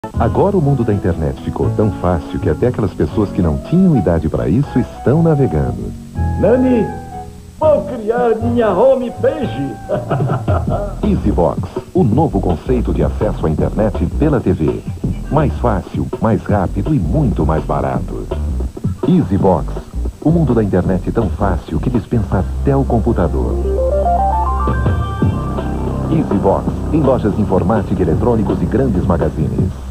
Agora o mundo da internet ficou tão fácil que até aquelas pessoas que não tinham idade para isso estão navegando. Nani, vou criar minha homepage. EasyBox, o novo conceito de acesso à internet pela TV. Mais fácil, mais rápido e muito mais barato. EasyBox, o mundo da internet tão fácil que dispensa até o computador. EasyBox, em lojas de informática, eletrônicos e grandes magazines.